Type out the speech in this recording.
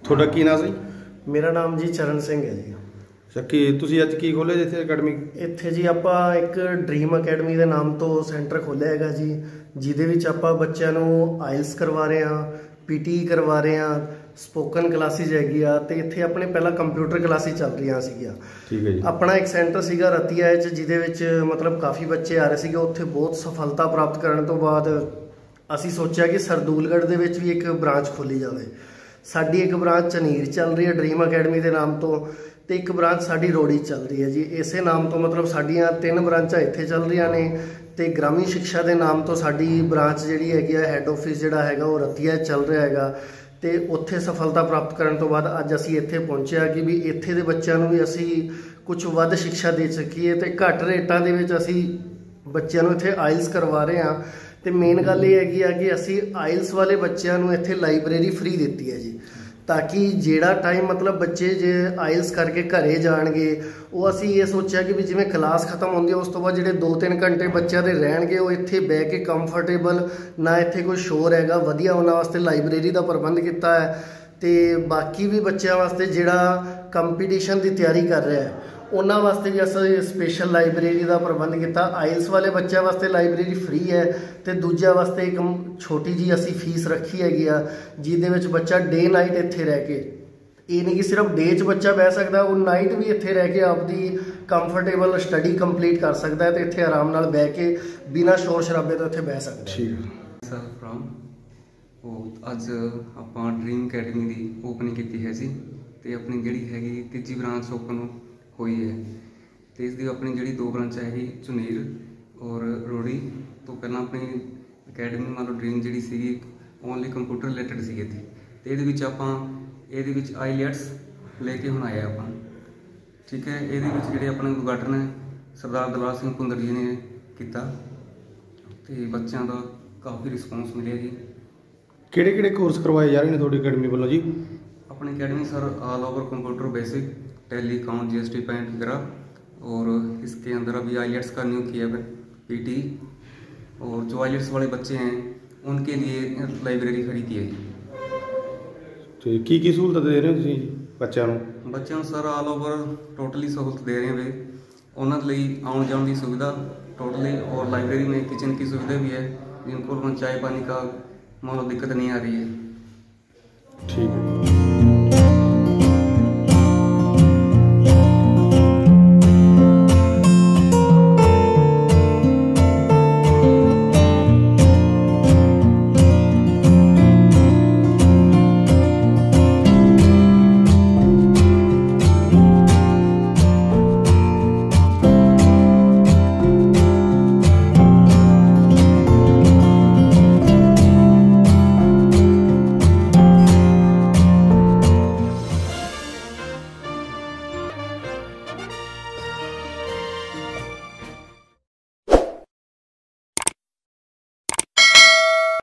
ਤੁਹਾਡਾ ਕੀ ਨਾਮ ਸੀ? मेरा नाम जी चरण सिंह है जी। ਅੱਛਾ, ਕੀ ਤੁਸੀਂ ਅੱਜ ਕੀ ਖੋਲ੍ਹਿਆ ਜਿੱਥੇ ਅਕੈਡਮੀ? ਇੱਥੇ ਜੀ ਆਪਾਂ ਇੱਕ ਡ੍ਰੀਮ ਅਕੈਡਮੀ ਦੇ ਨਾਮ ਤੋਂ ਸੈਂਟਰ ਖੋਲ੍ਹਿਆ ਹੈਗਾ ਜੀ, ਜਿਹਦੇ ਵਿੱਚ ਆਪਾਂ ਬੱਚਿਆਂ ਨੂੰ ਆਇਲਸ ਕਰਵਾ ਰਹੇ ਹਾਂ, ਪੀਟੀ ਕਰਵਾ ਰਹੇ ਹਾਂ, ਸਪੋਕਨ ਕਲਾਸਿਸ ਹੈਗੀ ਆ, ਤੇ ਇੱਥੇ ਆਪਣੇ ਪਹਿਲਾਂ ਕੰਪਿਊਟਰ ਕਲਾਸਿਸ ਚੱਲ ਰਹੀਆਂ ਸੀਗੀਆਂ। ਠੀਕ ਹੈ ਜੀ। ਆਪਣਾ ਇੱਕ ਸੈਂਟਰ ਸੀਗਾ ਰਤੀਆ 'ਚ, ਜਿਹਦੇ ਵਿੱਚ ਮਤਲਬ ਕਾਫੀ ਬੱਚੇ ਆ ਰਹੇ ਸੀਗੇ। ਉੱਥੇ ਬਹੁਤ ਸਫਲਤਾ ਪ੍ਰਾਪਤ ਕਰਨ ਤੋਂ ਬਾਅਦ ਅਸੀਂ ਸੋਚਿਆ ਕਿ ਸਰਦੂਲਗੜ੍ਹ ਦੇ ਵਿੱਚ ਵੀ ਇੱਕ ਬ੍ਰਾਂਚ ਖੋਲ੍ਹੀ ਜਾਵੇ। ਸਾਡੀ ਇੱਕ ਬ੍ਰਾਂਚ ਝਨੀਰ ਚੱਲ ਰਹੀ ਹੈ ਡ੍ਰੀਮ ਅਕੈਡਮੀ ਦੇ ਨਾਮ ਤੋਂ, ਤੇ ਇੱਕ ਬ੍ਰਾਂਚ ਸਾਡੀ ਰੋੜੀ ਚੱਲ ਰਹੀ ਹੈ ਜੀ। ਇਸੇ ਨਾਮ ਤੋਂ ਮਤਲਬ ਸਾਡੀਆਂ 3 ਬ੍ਰਾਂਚਾਂ ਇੱਥੇ ਚੱਲ ਰਹੀਆਂ ਨੇ, ਤੇ ਗ੍ਰਾਮੀਣ ਸਿੱਖਿਆ ਦੇ ਨਾਮ ਤੋਂ ਸਾਡੀ ਬ੍ਰਾਂਚ ਜਿਹੜੀ ਹੈਗੀ ਆ, ਹੈੱਡ ਆਫਿਸ ਜਿਹੜਾ ਹੈਗਾ ਉਹ ਰਤੀਆ ਚੱਲ ਰਿਹਾ ਹੈਗਾ। ਤੇ ਉੱਥੇ ਸਫਲਤਾ ਪ੍ਰਾਪਤ ਕਰਨ ਤੋਂ ਬਾਅਦ ਅੱਜ ਅਸੀਂ ਇੱਥੇ ਪਹੁੰਚਿਆ ਕਿ ਵੀ ਇੱਥੇ ਦੇ ਬੱਚਿਆਂ ਨੂੰ ਵੀ ਅਸੀਂ ਕੁਝ ਵੱਧ ਸਿੱਖਿਆ ਦੇ ਸਕੀਏ, ਤੇ ਘੱਟ ਰੇਟਾਂ ਦੇ ਵਿੱਚ ਅਸੀਂ ਬੱਚਿਆਂ ਨੂੰ ਇੱਥੇ ਆਇਲਸ ਕਰਵਾ ਰਹੇ ਹਾਂ। ਤੇ ਮੇਨ ਗੱਲ ਇਹ ਹੈਗੀ ਆ ਕਿ ਅਸੀਂ ਆਇਲਸ ਵਾਲੇ ਬੱਚਿਆਂ ਨੂੰ ਇੱਥੇ ਲਾਇਬ੍ਰੇਰੀ ਫ੍ਰੀ ਦਿੱਤੀ ਹੈ ਜੀ, ਤਾਂ ਕਿ ਜਿਹੜਾ ਟਾਈਮ ਮਤਲਬ ਬੱਚੇ ਜੇ ਆਇਲਸ ਕਰਕੇ ਘਰੇ ਜਾਣਗੇ, ਉਹ ਅਸੀਂ ਇਹ ਸੋਚਿਆ ਕਿ ਵੀ ਜਿਵੇਂ ਕਲਾਸ ਖਤਮ ਹੁੰਦੀ ਹੈ ਉਸ ਤੋਂ ਬਾਅਦ ਜਿਹੜੇ 2-3 ਘੰਟੇ ਬੱਚਿਆਂ ਦੇ ਰਹਿਣਗੇ, ਉਹ ਇੱਥੇ ਬਹਿ ਕੇ ਕੰਫਰਟੇਬਲ, ਨਾ ਇੱਥੇ ਕੋਈ ਸ਼ੋਰ ਹੈਗਾ, ਵਧੀਆ ਉਹਨਾਂ ਵਾਸਤੇ ਲਾਇਬ੍ਰੇਰੀ ਦਾ ਪ੍ਰਬੰਧ ਕੀਤਾ ਹੈ। ਤੇ ਬਾਕੀ ਵੀ ਬੱਚਿਆਂ ਵਾਸਤੇ ਜਿਹੜਾ ਕੰਪੀਟੀਸ਼ਨ ਦੀ ਤਿਆਰੀ ਕਰ ਰਿਹਾ ਹੈ, ਉਹਨਾਂ ਵਾਸਤੇ ਵੀ ਅਸੀਂ ਸਪੈਸ਼ਲ ਲਾਇਬ੍ਰੇਰੀ ਦਾ ਪ੍ਰਬੰਧ ਕੀਤਾ। ਆਇਲਸ ਵਾਲੇ ਬੱਚਿਆਂ ਵਾਸਤੇ ਲਾਇਬ੍ਰੇਰੀ ਫ੍ਰੀ ਹੈ, ਤੇ ਦੂਜਿਆਂ ਵਾਸਤੇ ਇੱਕ ਛੋਟੀ ਜੀ ਅਸੀਂ ਫੀਸ ਰੱਖੀ ਹੈਗੀ ਆ, ਜਿਹਦੇ ਵਿੱਚ ਬੱਚਾ ਡੇ ਨਾਈਟ ਇੱਥੇ ਰਹਿ ਕੇ, ਇਹ ਨਹੀਂ ਕਿ ਸਿਰਫ ਡੇ 'ਚ ਬੱਚਾ ਬਹਿ ਸਕਦਾ, ਉਹ ਨਾਈਟ ਵੀ ਇੱਥੇ ਰਹਿ ਕੇ ਆਪਦੀ ਕੰਫਰਟੇਬਲ ਸਟੱਡੀ ਕੰਪਲੀਟ ਕਰ ਸਕਦਾ ਹੈ, ਤੇ ਇੱਥੇ ਆਰਾਮ ਨਾਲ ਬਹਿ ਕੇ ਬਿਨਾਂ ਸ਼ੋਰ ਸ਼ਰਾਬੇ ਤੋਂ ਇੱਥੇ ਬਹਿ ਸਕਦਾ। ਠੀਕ ਹੈ ਸਰ ਫਰੋਮ ਉਹ ਅੱਜ ਆਪਾਂ ਡ੍ਰੀਮ ਅਕੈਡਮੀ ਦੀ ਓਪਨਿੰਗ ਕੀਤੀ ਹੈ ਜੀ, ਤੇ ਆਪਣੀ ਜਿਹੜੀ ਹੈਗੀ ਤੀਜੀ ਬ੍ਰਾਂਚ ਓਪਨ ਹੋਈ ਹੈ, ਤੇ ਇਸ ਦੀ ਆਪਣੀ ਜਿਹੜੀ 2 ਬ੍ਰਾਂਚਾਂ ਹੈਗੀ ਝੁਨੀਰ ਔਰ ਰੋੜੀ ਤੋਂ ਪਹਿਲਾਂ ਆਪਣੀ ਅਕੈਡਮੀ ਮੰਨ ਲਓ ਡ੍ਰੀਮ ਜਿਹੜੀ ਸੀਗੀ ਓਨਲੀ ਕੰਪਿਊਟਰ ਰਿਲੇਟਡ ਸੀਗੀ ਇੱਥੇ, ਤੇ ਇਹਦੇ ਵਿੱਚ ਆਈਲੈਟਸ ਲੈ ਕੇ ਹੁਣ ਆਏ ਆਪਾਂ। ਠੀਕ ਹੈ, ਇਹਦੇ ਵਿੱਚ ਜਿਹੜੇ ਆਪਣੇ ਉਦਘਾਟਨ ਹੈ ਸਰਦਾਰ ਦਲਬਾਰ ਸਿੰਘ ਭੁੰਦਰ ਜੀ ਨੇ ਕੀਤਾ, ਤੇ ਬੱਚਿਆਂ ਦਾ ਕਾਫੀ ਰਿਸਪੌਂਸ ਮਿਲਿਆ ਜੀ। ਕਿਹੜੇ ਕੋਰਸ ਕਰਵਾਏ ਜਾ ਰਹੇ ਨੇ ਤੁਹਾਡੀ ਅਕੈਡਮੀ ਵੱਲੋਂ ਜੀ? अपनी academy sir all over computer basic, tally, account, GST, पैंट वगैरह, और इसके अंदर अभी आईलेट्स का न्यू किया है पीटी, और जो आईलेट्स वाले बच्चे हैं उनके लिए लाइब्रेरी खड़ी की है जी। तो की सहूलत दे रहे हो तुसीं बच्चों ਨੂੰ? ਬੱਚਿਆਂ ਨੂੰ ਸਰ ਆਲ ਓਵਰ ਟੋਟਲੀ ਸਹੂਲਤ ਦੇ ਰਹੇ हैं, ਉਹਨਾਂ ਲਈ ਆਉਣ ਜਾਣ ਦੀ ਸੁविधा टोटली, और लाइब्रेरी में किचन की सुविधा भी है, जिनको चाय पानी का मानो दिक्कत नहीं आ रही है। ठीक है।